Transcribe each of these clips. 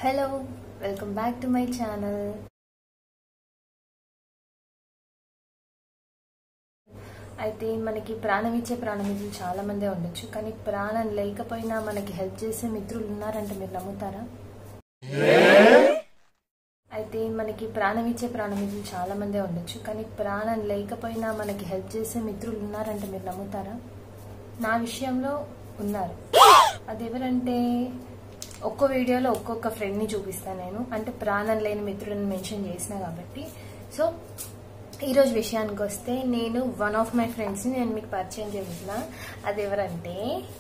Hello welcome back to my channel. అయితే మనకి ప్రాణం ఇచ్చే ప్రాణమిత్రులు చాలా మందే ఉండొచ్చు, కానీ ప్రాణం లేకపోయినా మనకి హెల్ప్ చేసే మిత్రులు ఉన్నారంటే మీరు నమ్ముతారా? అయితే మనకి ప్రాణం ఇచ్చే ప్రాణమిత్రులు చాలా మందే ఉండొచ్చు, కానీ ప్రాణం లేకపోయినా మనకి హెల్ప్ చేసే మిత్రులు ఉన్నారంటే మీరు నమ్ముతారా? నా విషయంలో ఉన్నారు. అదెవరంటే ఒక్కో వీడియోలో ఒక్కొక్క ఫ్రెండ్ని చూపిస్తాను నేను, అంటే ప్రాణం లేని మిత్రులను మెన్షన్ చేసిన కాబట్టి. సో ఈరోజు విషయానికి వస్తే నేను వన్ ఆఫ్ మై ఫ్రెండ్స్ని నేను మీకు పరిచయం చేస్తున్నా. అది ఎవరంటే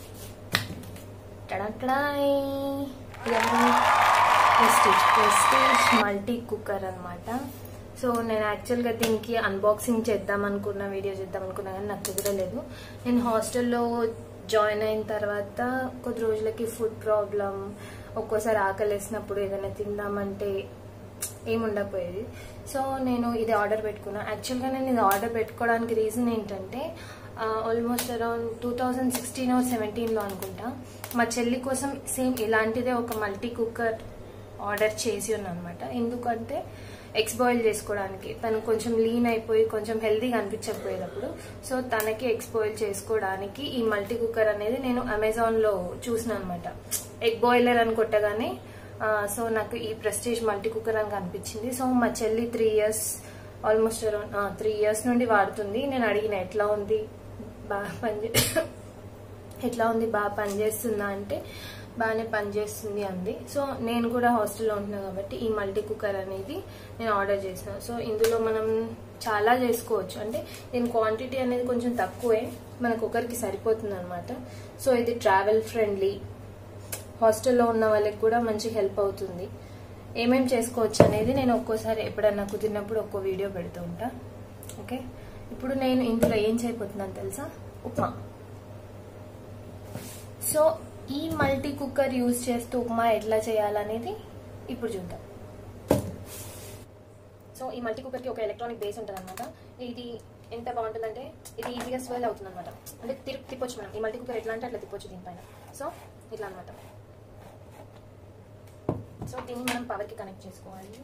ప్రెస్టీజ్ మల్టీ కుక్కర్ అనమాట. సో నేను యాక్చువల్గా దీనికి అన్బాక్సింగ్ చేద్దాం అనుకున్నా, వీడియో చేద్దాం అనుకున్నా, కానీ నాకు కుదరలేదు. నేను హాస్టల్లో జాయిన్ అయిన తర్వాత కొద్ది రోజులకి ఫుడ్ ప్రాబ్లం, ఒక్కోసారి ఆకలేసినప్పుడు ఏదైనా తిందామంటే ఏముండకపోయేది. సో నేను ఇది ఆర్డర్ పెట్టుకున్నా. యాక్చువల్గా నేను ఇది ఆర్డర్ పెట్టుకోవడానికి రీజన్ ఏంటంటే ఆల్మోస్ట్ అరౌండ్ 2016 or 17లో అనుకుంటా మా చెల్లి కోసం సేమ్ ఇలాంటిదే ఒక మల్టీ కుక్కర్ ఆర్డర్ చేసి ఉన్నాను అనమాట. ఎందుకంటే ఎగ్స్ బాయిల్ చేసుకోవడానికి తను కొంచెం లీన్ అయిపోయి కొంచెం హెల్తీగా అనిపించకపోయేటప్పుడు, సో తనకి ఎగ్స్ బాయిల్ చేసుకోవడానికి ఈ మల్టీ కుక్కర్ అనేది నేను అమెజాన్లో చూసిన అనమాట. ఎగ్ బాయిలర్ అని కొట్టగానే సో నాకు ఈ ప్రెస్టీజ్ మల్టీ కుక్కర్ అని కనిపించింది. సో మా చెల్లి 3 years ఆల్మోస్ట్ అరౌండ్ 3 years నుండి వాడుతుంది. నేను అడిగిన ఎట్లా ఉంది బాగా పనిచేస్తుందా అంటే బాగానే పనిచేస్తుంది అంది. సో నేను కూడా హాస్టల్లో ఉంటున్నాను కాబట్టి ఈ మల్టీ కుక్కర్ అనేది నేను ఆర్డర్ చేసిన. సో ఇందులో మనం చాలా చేసుకోవచ్చు, అంటే దీని క్వాంటిటీ అనేది కొంచెం తక్కువే, మనకు ఒకరికి సరిపోతుంది అనమాట. సో ఇది ట్రావెల్ ఫ్రెండ్లీ, హాస్టల్లో ఉన్న వాళ్ళకి కూడా మంచి హెల్ప్ అవుతుంది. ఏమేమి చేసుకోవచ్చు అనేది నేను ఒక్కోసారి ఎప్పుడన్నా కుదిరినప్పుడు ఒక్కో వీడియో పెడుతూ ఉంటా. ఓకే, ఇప్పుడు నేను ఇందులో ఏం చేయబోతున్నాను తెలుసా? ఉప్మా. సో ఈ మల్టీ కుక్కర్ యూజ్ చేస్తూ ఉప్మా ఎట్లా చేయాలనేది ఇప్పుడు చూద్దాం. సో ఈ మల్టీ కుక్కర్కి ఒక ఎలక్ట్రానిక్ బేస్ ఉంటుంది అనమాట. ఇది ఎంత బాగుంటుందంటే ఇది ఈజీగా స్వెల్ అవుతుంది అనమాట. అంటే తిప్పొచ్చు మనం. ఈ మల్టీ కుక్కర్ ఎట్లా అంటే అట్లా తిప్పొచ్చు దీనిపైన. సో ఇట్లా అనమాట. సో దీన్ని మనం పవర్కి కనెక్ట్ చేసుకోవాలి.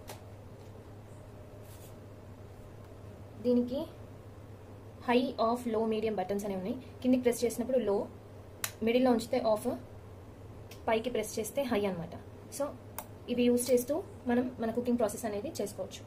దీనికి high, off, low, medium buttons అనేవి ఉన్నాయి. కిందికి ప్రెస్ చేసినప్పుడు లో, మిడిల్లో ఉంచితే ఆఫ్, పైకి ప్రెస్ చేస్తే హై అనమాట. సో ఇవి యూజ్ చేస్తూ మనం మన కుకింగ్ ప్రాసెస్ అనేది చేసుకోవచ్చు.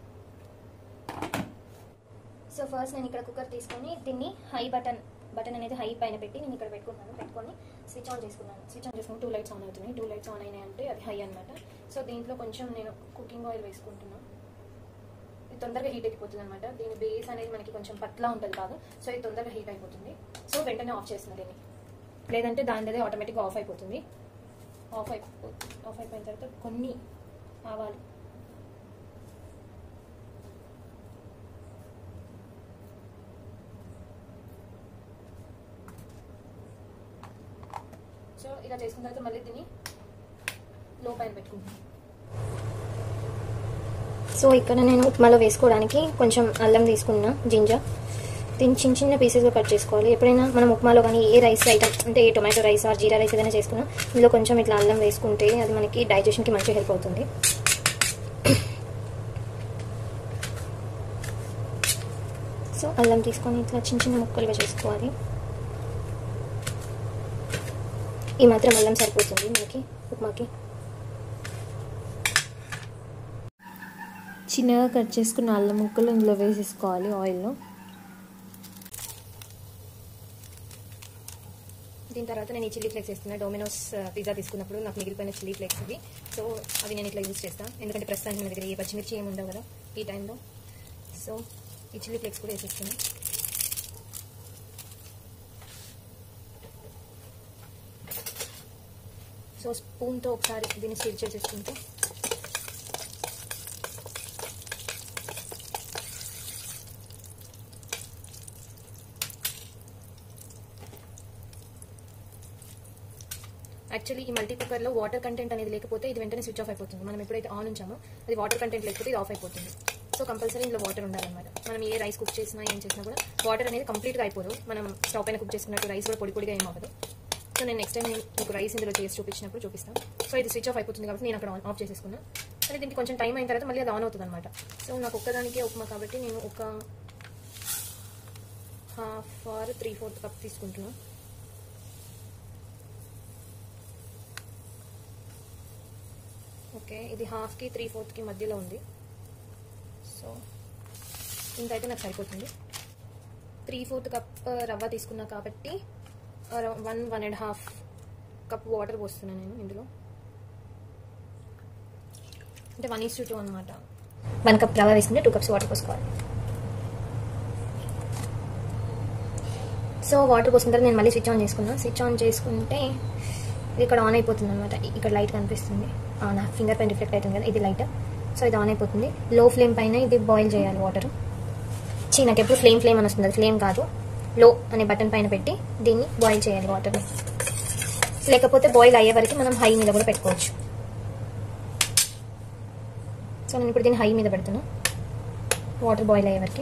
సో ఫస్ట్ నేను ఇక్కడ కుక్కర్ తీసుకొని దీన్ని హై బటన్ అనేది హై పైన పెట్టి నేను ఇక్కడ పెట్టుకొని స్విచ్ ఆన్ చేసుకున్నాను. స్విచ్ ఆన్ చేసుకుని 2 lights ఆన్ అవుతున్నాయి. 2 lights ఆన్ అయినాయి అంటే అది హై అనమాట. సో దీంట్లో కొంచెం నేను కుకింగ్ ఆయిల్ వేసుకుంటున్నాను. ఇది తొందరగా హీట్ అయిపోతుంది అనమాట. దీని బేస్ అనేది మనకి కొంచెం పట్లా ఉంటుంది కాదు. సో ఇది తొందరగా హీట్ అయిపోతుంది. సో వెంటనే ఆఫ్ చేస్తున్నాను దీన్ని, లేదంటే దానిదే ఆటోమేటిక్గా ఆఫ్ అయిపోతుంది. ఆఫ్ అయిపోయిన తర్వాత కొన్ని ఆవాలు, సో ఇలా చేసుకున్న తర్వాత మళ్ళీ దీన్ని లో పైన పెట్టుకుంటాను. సో ఇక్కడ నేను ఉప్మాలో వేసుకోవడానికి కొంచెం అల్లం తీసుకున్నా, జింజర్. దీన్ని చిన్న చిన్న పీసెస్గా కట్ చేసుకోవాలి. ఎప్పుడైనా మనం ఉప్మాలో కానీ ఏ రైస్ ఐటమ్ అంటే ఏ tomato rice or jeera rice ఏదైనా చేసుకున్నా ఇందులో కొంచెం ఇట్లా అల్లం వేసుకుంటే అది మనకి డైజెషన్కి మంచిగా హెల్ప్ అవుతుంది. సో అల్లం తీసుకొని ఇట్లా చిన్న చిన్న ముక్కలుగా చేసుకోవాలి. ఈ మాత్రం అల్లం సరిపోతుంది మనకి ఉప్మాకి. చిన్నగా కట్ చేసుకున్న అల్లం ముక్కలు ఇందులో వేసేసుకోవాలి ఆయిల్లో. దీని తర్వాత నేను ఈ చిల్లీ ఫ్లేక్స్ వేస్తున్నాను. డొమినోస్ పిజ్జా తీసుకున్నప్పుడు నాకు మిగిలిపోయిన చిల్లీ ఫ్లేక్స్ ఇవి. సో అవి నేను ఇట్లా యూజ్ చేస్తాను, ఎందుకంటే ప్రస్తుతానికి మన దగ్గర ఏ పచ్చిమిర్చి ఏమి ఉండవు కదా ఈ టైంలో. సో ఈ చిల్లీ ఫ్లేక్స్ కూడా వేసేస్తున్నాను. సో స్పూన్తో ఒకసారి దీన్ని స్టిర్ చేసేసుకుంటే యాక్చువల్లీ ఈ మల్టీ కుక్కర్లో వాటర్ కంటెంట్ అనేది లేకపోతే ఇది వెంటనే స్విచ్ ఆఫ్ అయిపోతుంది. మనం ఎప్పుడైతే ఆన్ ఉంచామో అది వాటర్ కంటెంట్ లేకపోతే ఇది ఆఫ్ అయిపోతుంది. సో కంపల్సరీ ఇందులో వాటర్ ఉండాలన్నమాట. మనం ఏ రైస్ కుక్ చేసినా ఏం చేసినా కూడా వాటర్ అనేది కంప్లీట్గా అయిపోదు. మనం స్టవ్ పైన కుక్ చేసుకున్నట్టు రైస్ కూడా పొడి పొడిగా ఏమవ్వదు. సో నేను నెక్స్ట్ టైం మీకు రైస్ ఇందులో చేసి చూపిస్తాను. సో ఇది స్విచ్ ఆఫ్ అయిపోతుంది కాబట్టి నేను అక్కడ ఆఫ్ చేసేసుకున్నాను. కానీ దీనికి కొంచెం టైం అయిన తర్వాత మళ్ళీ అది ఆన్ అవుతుంది అనమాట. సో నాకు ఒక్కదానికే ఉప్మా కాబట్టి నేను ఒక 1/2 or 3/4 కప్ తీసుకుంటున్నాను. ఓకే, ఇది 1/2కి 3/4కి మధ్యలో ఉంది. సో ఇంత అయితే నాకు సరిపోతుంది. 3/4 కప్ రవ్వ తీసుకున్నా కాబట్టి 1.5 కప్ వాటర్ పోస్తున్నాను నేను ఇందులో. అంటే 1:2 అనమాట. 1 కప్ రవ్వ వేసుకుంటే 2 కప్స్ వాటర్ పోసుకోవాలి. సో వాటర్ పోసిన తర్వాత నేను మళ్ళీ స్విచ్ ఆన్ చేసుకున్నాను. స్విచ్ ఆన్ చేసుకుంటే ఇది ఇక్కడ ఆన్ అయిపోతుంది అనమాట. ఇక్కడ లైట్ కనిపిస్తుంది, నా ఫింగర్ పైన రిఫ్లెక్ట్ అవుతుంది కదా, ఇది లైట్. సో ఇది ఆన్ అయిపోతుంది. లో ఫ్లేమ్ పైన ఇది బాయిల్ చేయాలి వాటర్. నాకు ఎప్పుడు ఫ్లేమ్ అని వస్తుంది, అది ఫ్లేమ్ కాదు, లో అనే బటన్ పైన పెట్టి దీన్ని బాయిల్ చేయాలి వాటర్ని. లేకపోతే బాయిల్ అయ్యే వరకు మనం హై మీద కూడా పెట్టుకోవచ్చు. సో నేను ఇప్పుడు దీన్ని హై మీద పెడుతున్నా వాటర్ బాయిల్ అయ్యే వరకు.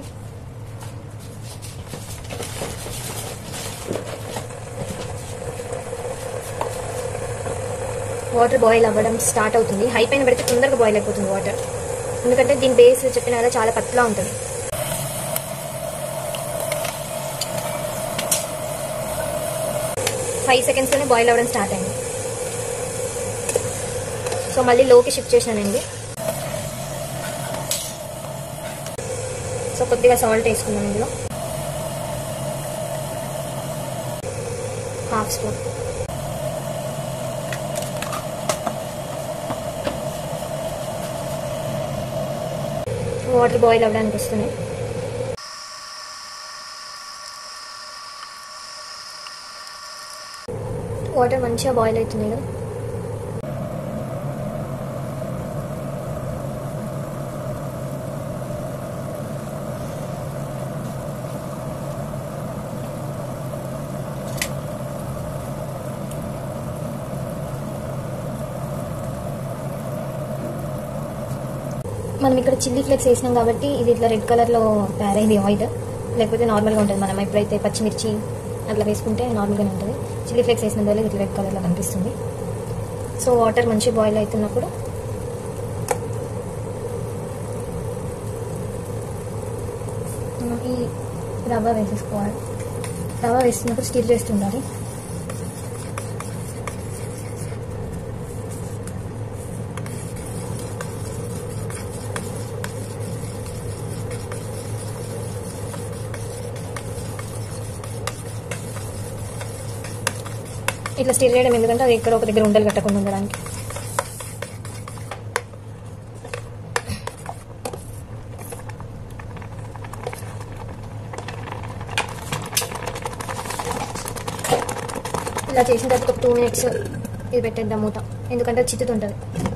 వాటర్ బాయిల్ అవ్వడం స్టార్ట్ అవుతుంది. హై పైన పెడితే తొందరగా బాయిల్ అయిపోతుంది వాటర్, ఎందుకంటే దీని బేస్ చెప్పిన కదా చాలా పతలా ఉంటుంది. 5 సెకండ్స్లోనే బాయిల్ అవ్వడం స్టార్ట్ అయింది. సో మళ్ళీ లోకి షిఫ్ట్ చేశానండి. సో కొద్దిగా సాల్ట్ వేసుకున్నాను ఇందులో, 1/2 స్పూన్. వాటర్ బాయిల్ అవ్వడానికి వస్తున్నాయి. వాటర్ మంచిగా బాయిల్ అవుతుంది కదా. మనం ఇక్కడ చిల్లీ ఫ్లేక్స్ వేసినాం కాబట్టి ఇది ఇట్లా రెడ్ కలర్లో తయారైంది ఆయిల్, లేకపోతే నార్మల్గా ఉంటుంది. మనం ఎప్పుడైతే పచ్చిమిర్చి అట్లా వేసుకుంటే నార్మల్గానే ఉంటుంది. చిల్లీ ఫ్లేక్స్ వేసినందువల్ల ఇట్లా రెడ్ కలర్లో కనిపిస్తుంది. సో వాటర్ మంచి బాయిల్ అవుతున్నప్పుడు మనం ఈ రవ్వ వేసేసుకోవాలి. రవ్వ వేస్తున్నప్పుడు స్టిర్ చేస్తుండాలి. ఇట్లా స్టిర్ చేయడం ఎందుకంటే అది ఇక్కడ ఒక దగ్గర ఉండలు కట్టకుండా ఉండడానికి. ఇలా చేసిన తర్వాత ఒక 2 minutes ఇది పెట్టేద్దాం మూత, ఎందుకంటే అది చిత్తుతుంటుంది.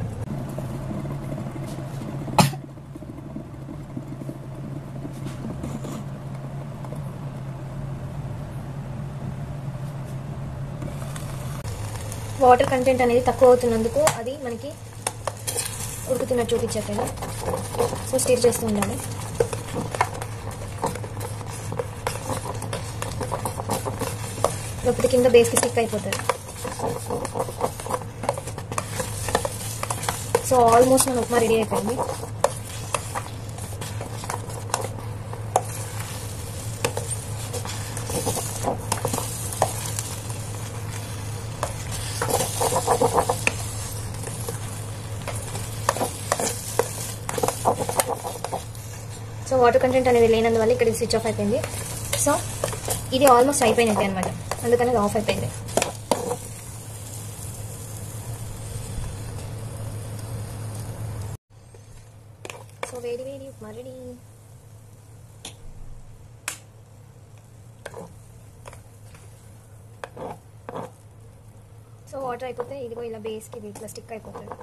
వాటర్ కంటెంట్ అనేది తక్కువ అవుతున్నందుకు అది మనకి ఉడుకుతున్నట్టు చూపించట్లేదు. సో స్టిర్ చేస్తూ ఉండాలి. లేకపోతే కింద బేస్కి స్టిక్ అయిపోతుంది. సో ఆల్మోస్ట్ మన ఉప్మా రెడీ అయిపోయింది. సో వాటర్ కంటెంట్ అనేది లేనందువల్ల ఇక్కడ స్విచ్ ఆఫ్ అయిపోయింది. సో ఇది ఆల్మోస్ట్ అయిపోయినట్టే అనమాట, అందుకని అది ఆఫ్ అయిపోయింది. సో వేడి వేడి ఉప్మా రెడీ. సో వాటర్ అయిపోతే ఇదిగో ఇలా బేస్కి ఇట్లా స్టిక్ అయిపోతుంది.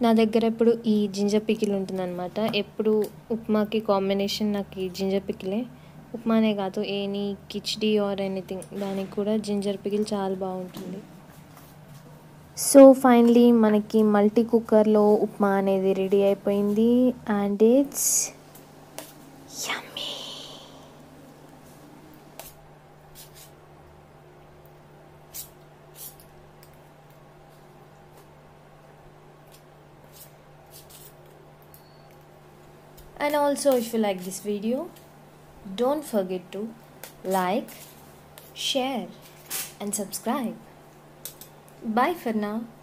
నా దగ్గర ఎప్పుడు ఈ జింజర్ పికిల్ ఉంటుందన్నమాట. ఎప్పుడు ఉప్మాకి కాంబినేషన్ నాకు ఈ జింజర్ పికిలే. ఉప్మానే కాదు, ఎనీ కిచ్డీ ఆర్ ఎనీథింగ్ దానికి కూడా జింజర్ పికిల్ చాలా బాగుంటుంది. సో ఫైనలీ మనకి మల్టీ కుక్కర్లో ఉప్మా అనేది రెడీ అయిపోయింది. And it's yummy. And also, if you like this video, don't forget to like, share and subscribe. Bye for now.